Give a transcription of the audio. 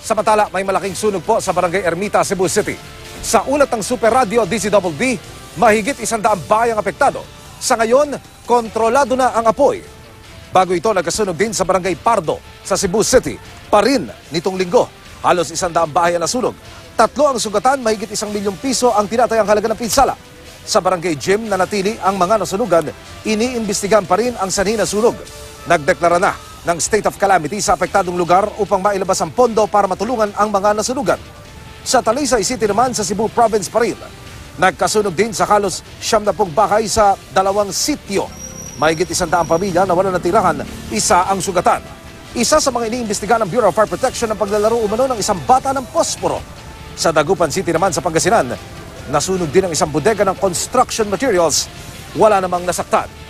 Samantala, may malaking sunog po sa barangay Ermita, Cebu City. Sa ulat ng Super Radio DCBB, mahigit 100 bahay ang apektado. Sa ngayon, kontrolado na ang apoy. Bago ito, nagkasunog din sa barangay Pardo sa Cebu City. Pa rin nitong linggo, halos 100 bahay ang nasunog. 3 ang sugatan, mahigit 1 milyong piso ang tinatayang halaga ng pinsala. Sa barangay Gym na natili ang mga nasunugan, iniimbestigahan pa rin ang sanhi na sunog. Nagdeklara na ng state of calamity sa apektadong lugar upang mailabas ang pondo para matulungan ang mga nasunugan. Sa Talisay City naman sa Cebu Province pa rin, nagkasunog din sa halos 70 bahay sa 2 sitio. Mahigit 100 pamilya na wala natirahan, 1 ang sugatan. Isa sa mga iniimbestigahan ng Bureau of Fire Protection ang paglalaro umano ng isang bata ng posporo. Sa Dagupan City naman sa Pangasinan, nasunog din ang isang bodega ng construction materials. Wala namang nasaktan.